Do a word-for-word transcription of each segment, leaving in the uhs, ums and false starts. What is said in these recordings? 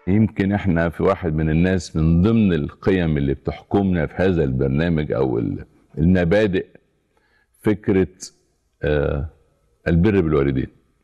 يمكن احنا في واحد من الناس من ضمن القيم اللي بتحكمنا في هذا البرنامج او المبادئ فكرة آه البر بالوالدين.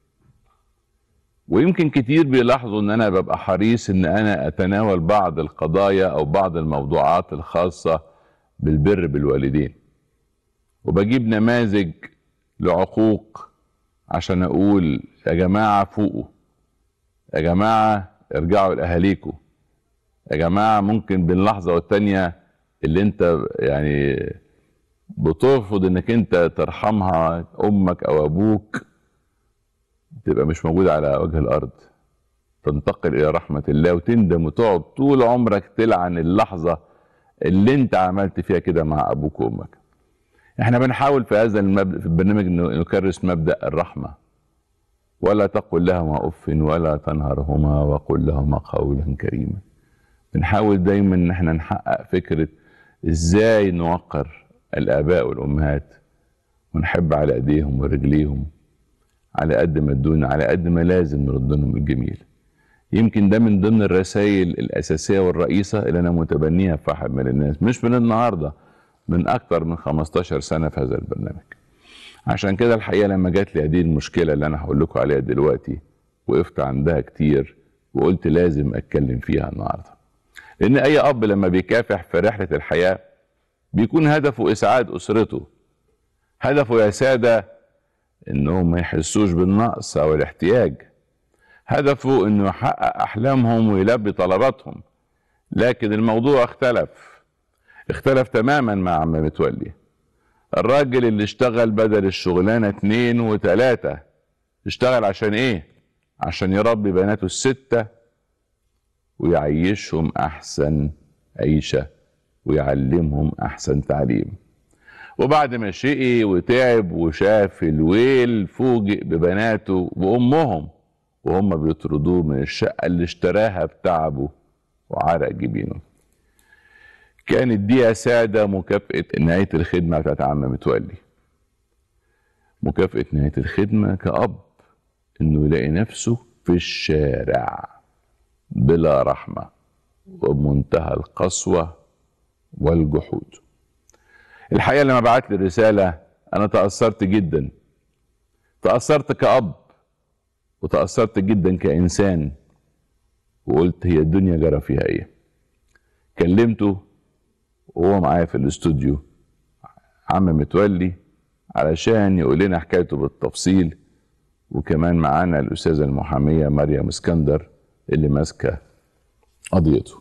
ويمكن كتير بيلاحظوا ان انا ببقى حريص ان انا اتناول بعض القضايا او بعض الموضوعات الخاصة بالبر بالوالدين، وبجيب نماذج لعقوق عشان اقول يا جماعة فوقوا، يا جماعة ارجعوا لاهاليكم، يا جماعة ممكن بين لحظة والتانية اللي انت يعني بترفض انك انت ترحمها امك او ابوك تبقى مش موجود على وجه الارض، تنتقل الى رحمة الله وتندم وتقعد طول عمرك تلعن اللحظة اللي انت عملت فيها كده مع ابوك وامك. احنا بنحاول في هذا المبدأ في البرنامج نكرس مبدأ الرحمة، ولا تقل لهما اف ولا تنهرهما وقل لهما قولا كريما. بنحاول دايما ان احنا نحقق فكرة ازاي نوقر الاباء والامهات ونحب على ايديهم ورجليهم على قد ما ادونا، على قد ما لازم نرد لهم الجميل. يمكن ده من ضمن الرسائل الاساسيه والرئيسه اللي انا متبنيها في واحد من الناس، مش من النهارده، من اكتر من خمستاشر سنه في هذا البرنامج. عشان كده الحقيقه لما جات لي هذه المشكله اللي انا هقول لكم عليها دلوقتي وقفت عندها كتير وقلت لازم اتكلم فيها النهارده. لان اي اب لما بيكافح في رحله الحياه بيكون هدفه اسعاد اسرته، هدفه يا ساده انهم ما يحسوش بالنقص او الاحتياج، هدفه انه يحقق احلامهم ويلبي طلباتهم. لكن الموضوع اختلف اختلف تماما مع عم متولي، الراجل اللي اشتغل بدل الشغلانه اتنين وتلاته. اشتغل عشان ايه؟ عشان يربي بناته السته ويعيشهم احسن عيشه ويعلمهم احسن تعليم. وبعد ما شقي وتعب وشاف الويل فوجئ ببناته وامهم وهم بيطردوه من الشقه اللي اشتراها بتعبه وعرق جبينه. كانت دي يا ساده مكافاه نهايه الخدمه بتاعت عم متولي، مكافاه نهايه الخدمه كأب انه يلاقي نفسه في الشارع بلا رحمه وبمنتهى القسوه والجحود. الحقيقه لما بعت لي الرساله انا تاثرت جدا، تاثرت كأب وتاثرت جدا كانسان، وقلت هي الدنيا جرى فيها ايه. كلمته وهو معايا في الاستوديو عم متولي علشان يقول لنا حكايته بالتفصيل، وكمان معانا الاستاذه المحاميه مريم اسكندر اللي ماسكه قضيته.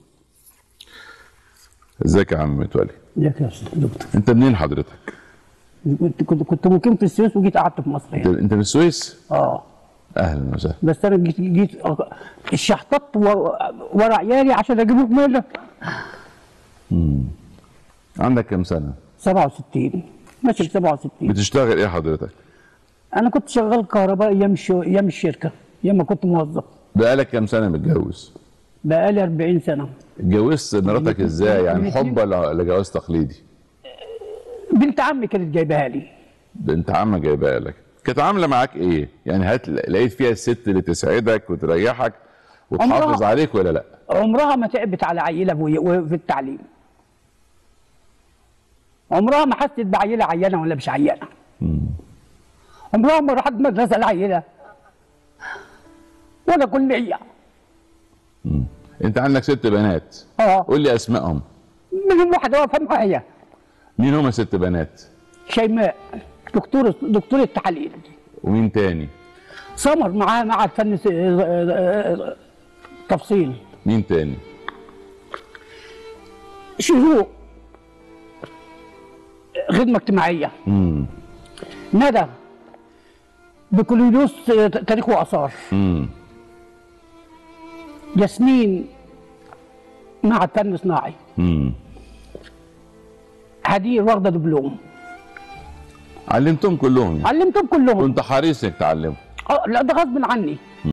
ازيك يا عم متولي؟ ازيك يا استاذ دكتور؟ انت منين حضرتك؟ كنت كنت كنت مقيم في السويس وجيت قعدت في مصر انت, انت من السويس؟ اه اهلا وسهلا. بس انا جيت جيت اتشحططت ورا عيالي عشان اجيبهم هنا. امم عندك كام سنه؟ سبعة وستين، ماشي ب سبعة وستين. بتشتغل ايه حضرتك؟ انا كنت شغال كهرباء ايام الشو... ايام الشركه، ايام ما كنت موظف. بقالك كام سنه متجوز؟ بقالي أربعين سنه. اتجوزت مراتك ازاي؟ يعني حب ولا جواز تقليدي؟ بنت عمي كانت جايباها لي. بنت عمك جايباها لك، كانت عامله معاك ايه؟ يعني هات لقيت فيها الست اللي تسعدك وتريحك وتحافظ عليك ولا لا؟ عمرها ما تعبت على عيله في التعليم، عمرها ما حست بعيله عيانه ولا مش عيانه. امم عمرها ما راحت مدرسه العيله ولا كليه. امم انت عندك ست بنات؟ اه. قول لي اسمائهم. منهم واحده واقفه معايا. مين هم ست بنات؟ شيماء دكتوره دكتوره تحاليل. ومين تاني؟ سمر معاها معهد فن تفصيل. مين تاني؟ شروق خدمه اجتماعيه. امم ندى بكالوريوس تاريخ واثار. امم ياسمين معهد فن صناعي. امم هدير واخده دبلوم. علمتهم كلهم؟ علمتهم كلهم. كنت حريص انك تعلمهم؟ اه لا ده غصب عني.